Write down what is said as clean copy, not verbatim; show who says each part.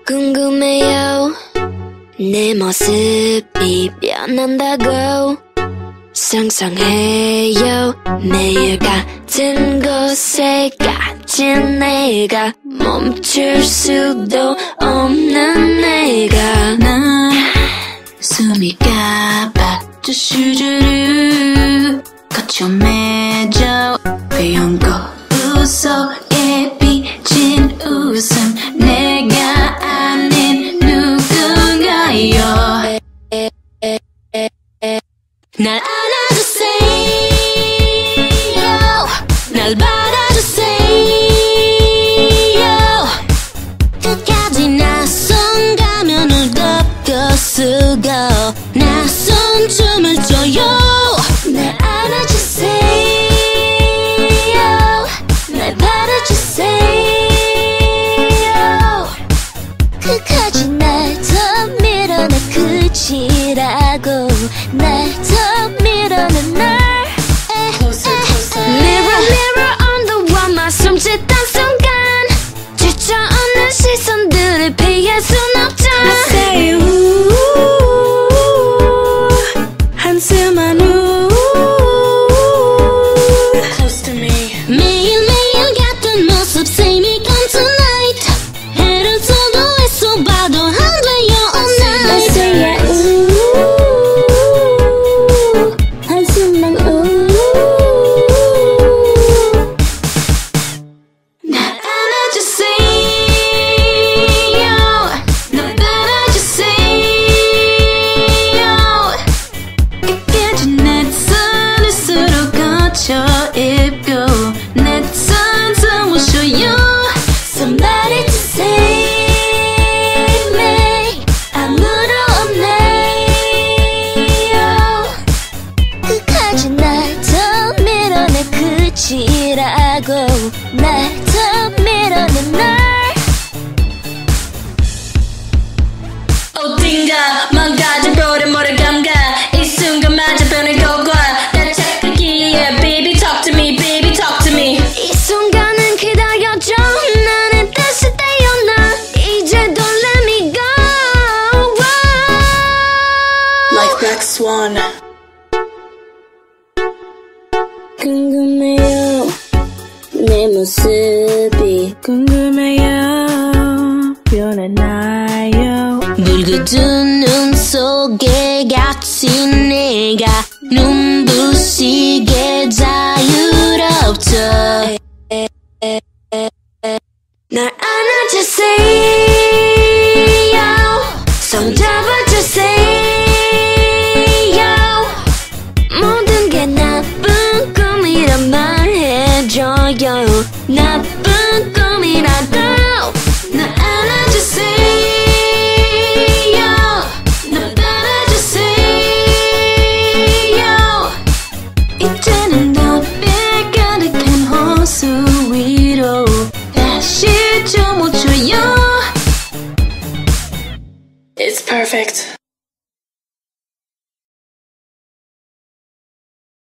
Speaker 1: 궁금해요. 내 모습이 변한다고 상상해요. 매일 같은 곳에 갇힌 내가 멈출 수도 없는 내가
Speaker 2: 난 숨이 가빠 쭈슈주루 거쳐매져 배운 거울 속에 비친 웃음 내가 아닌 누군가요. 날 안아주세요. 날 받아주세요. 끝까지 낯선 가면을 덮고 쓰고 낯선 춤을 춰요. 날 안아주세요. 날 받아주세요. 끝까지 날 더 밀어내 끝이라고 날 더 밀어내 날 Mirror mirror on the wall 막 숨짓던 순간 지쳐오는 시선들을 피할 순 없잖아.
Speaker 3: I say ooh 한숨만 ooh
Speaker 2: Close to me. 매일매일 같은 모습 Say me come tonight. 해를 써도 애써 봐도 안 돼요 all night.
Speaker 3: I say yeah ooh 한숨만 ooh
Speaker 2: 날 안아주세요. 날 받아주세요. 끝까지 낯선 옷으로 거쳐 입고 낯선 숨을 쉬어요. Somebody to save me. 아무도 없네요. 끝까지 날 더 밀어내 끝이라고 날 더 밀어내 날 어딘가 망가진 보름모를 감가 이 순간마저 변해고과 날 착각이야 baby talk to me baby talk to me.
Speaker 1: 이 순간은 기다려줘. 나는 다시 태어나. 이제 don't let me go.
Speaker 2: Like Black Swan.
Speaker 3: 궁금해요. 내 모습이 궁금해요. 변했나요?
Speaker 2: 붉은 눈 속에 갇힌 내가 눈부시게 자유롭죠.
Speaker 1: 날 안아주세요. 손 잡아주세요. 모든 게 나쁜 꿈이란 말해줘요. 나쁜 꿈이라도
Speaker 2: 날 안아주세요. 날 받아주세요. 이제는 너빛 가득한 호수 위로 다시 좀 묻혀요. It's perfect.